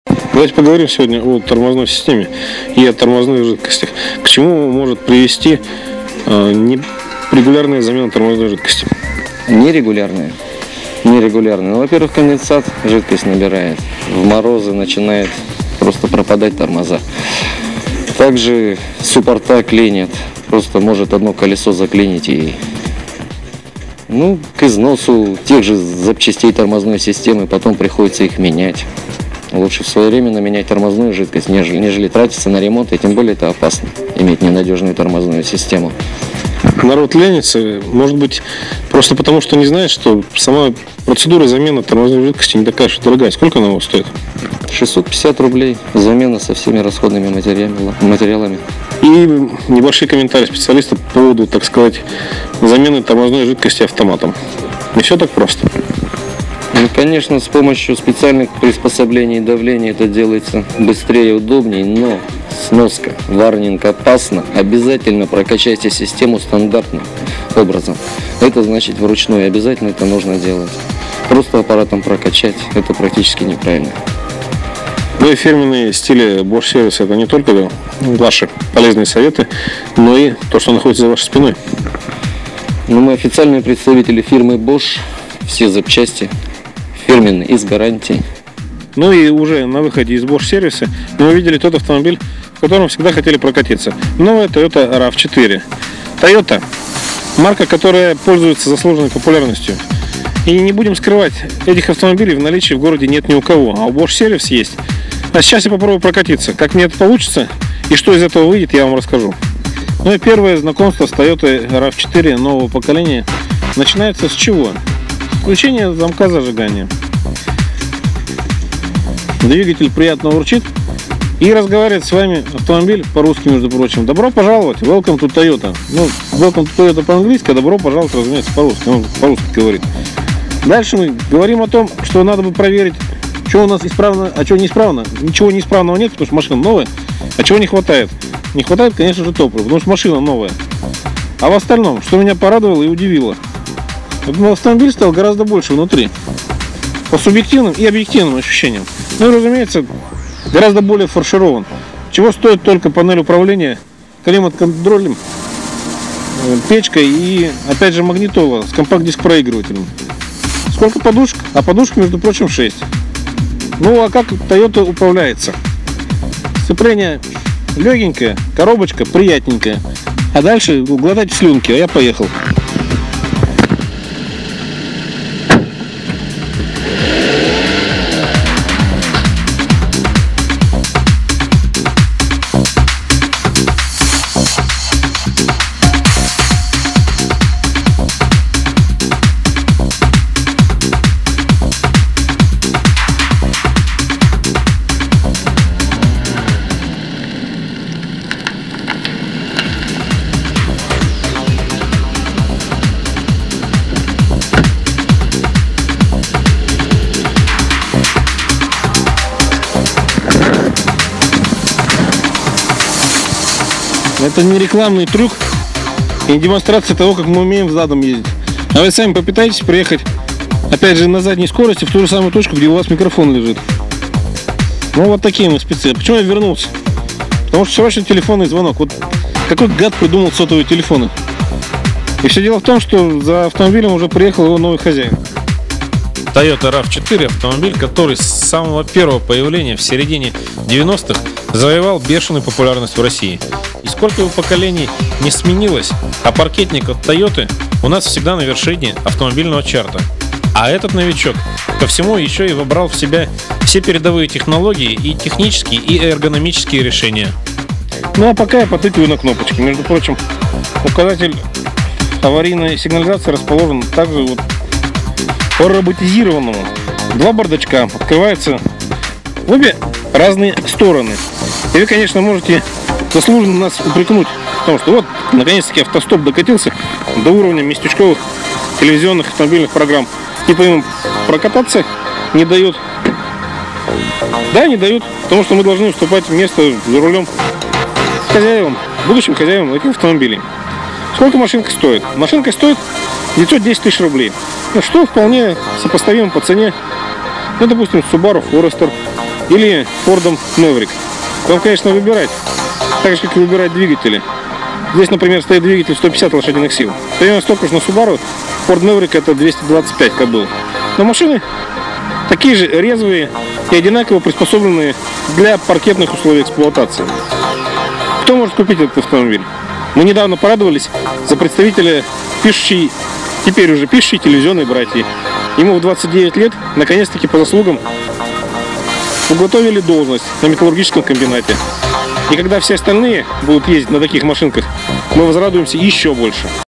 Давайте поговорим сегодня о тормозной системе и о тормозных жидкостях. К чему может привести нерегулярная замена тормозной жидкости? Нерегулярная. Ну, во-первых, конденсат жидкость набирает. В морозы начинает просто пропадать тормоза. Также суппорта клинит. Просто может одно колесо заклинить и... к износу тех же запчастей тормозной системы потом приходится их менять. Лучше своевременно менять тормозную жидкость, нежели тратиться на ремонт, и тем более это опасно, иметь ненадежную тормозную систему. Народ ленится, может быть, просто потому, что не знает, что сама процедура замены тормозной жидкости не такая уж дорогая. Сколько она стоит? 650 рублей, замена со всеми расходными материалами. И небольшие комментарии специалиста по поводу, так сказать, замены тормозной жидкости автоматом. Не все так просто. Конечно, с помощью специальных приспособлений давления это делается быстрее и удобнее, но сноска, варнинг опасно. Обязательно прокачайте систему стандартным образом. Это значит вручную, обязательно это нужно делать. Просто аппаратом прокачать – это практически неправильно. Ну и фирменные стили Bosch сервиса — это не только ваши полезные советы, но и то, что находится за вашей спиной. Мы официальные представители фирмы Bosch, все запчасти фирменные и с гарантией. Ну и уже на выходе из Bosch сервиса мы увидели тот автомобиль, в котором всегда хотели прокатиться. Новая Toyota RAV4. Toyota — марка, которая пользуется заслуженной популярностью. И не будем скрывать, этих автомобилей в наличии в городе нет ни у кого, а у Bosch сервис есть. А сейчас я попробую прокатиться. Как мне это получится и что из этого выйдет, я вам расскажу. Ну и первое знакомство с Toyota RAV4 нового поколения начинается с чего? Включение замка зажигания. Двигатель приятно урчит и разговаривает с вами автомобиль по-русски, между прочим. Добро пожаловать, welcome to Toyota. Welcome to Toyota по-английски, а добро пожаловать, разумеется, по-русски. Он по-русски говорит. Дальше мы говорим о том, что надо бы проверить, что у нас исправно, а что неисправно. Ничего неисправного нет, потому что машина новая. А чего не хватает? Не хватает, конечно же, топлива, потому что машина новая. А в остальном, что меня порадовало и удивило, автомобиль стал гораздо больше внутри. По субъективным и объективным ощущениям. Ну и, разумеется, гораздо более фарширован. Чего стоит только панель управления, климат-контролем, печкой и, опять же, магнитола с компакт-диск проигрывателем. Сколько подушек? А подушек, между прочим, 6. Ну а как Toyota управляется? Сцепление легенькое, коробочка приятненькая. А дальше глотать слюнки, а я поехал. Это не рекламный трюк и не демонстрация того, как мы умеем задом ездить. А вы сами попытайтесь приехать, опять же, на задней скорости в ту же самую точку, где у вас микрофон лежит. Ну вот такие мы спецы. Почему я вернулся? Потому что срочно телефонный звонок. Вот какой гад придумал сотовые телефоны. И все дело в том, что за автомобилем уже приехал его новый хозяин. Toyota RAV4 – автомобиль, который с самого первого появления в середине 90-х завоевал бешеную популярность в России. И сколько его поколений не сменилось, а паркетник от Toyota у нас всегда на вершине автомобильного чарта. А этот новичок ко всему еще и вобрал в себя все передовые технологии и технические, и эргономические решения. Ну а пока я потыкиваю на кнопочки. Между прочим, указатель аварийной сигнализации расположен также вот по роботизированному. Два бардачка открываются в обе разные стороны. И вы, конечно, можете заслуженно нас упрекнуть в том, что вот, наконец-таки, автостоп докатился до уровня местечковых телевизионных автомобильных программ. Типа им прокататься не дают. Да, не дают, потому что мы должны уступать место за рулем хозяевам, будущим хозяевам этих автомобилей. Сколько машинка стоит? Машинка стоит 910 тысяч рублей. Ну, что вполне сопоставимо по цене. Ну, допустим, Subaru Forester или Ford Maverick. Вам, конечно, выбирать, так же, как и выбирать двигатели. Здесь, например, стоит двигатель 150 лошадиных сил. Примерно столько же на Subaru. Ford Maverick это 225 кобыл. Но машины такие же резвые и одинаково приспособленные для паркетных условий эксплуатации. Кто может купить этот автомобиль? Мы недавно порадовались за представителя теперь уже пишущей телевизионной братьи. Ему в 29 лет, наконец-таки по заслугам, уготовили должность на металлургическом комбинате. И когда все остальные будут ездить на таких машинках, мы возрадуемся еще больше.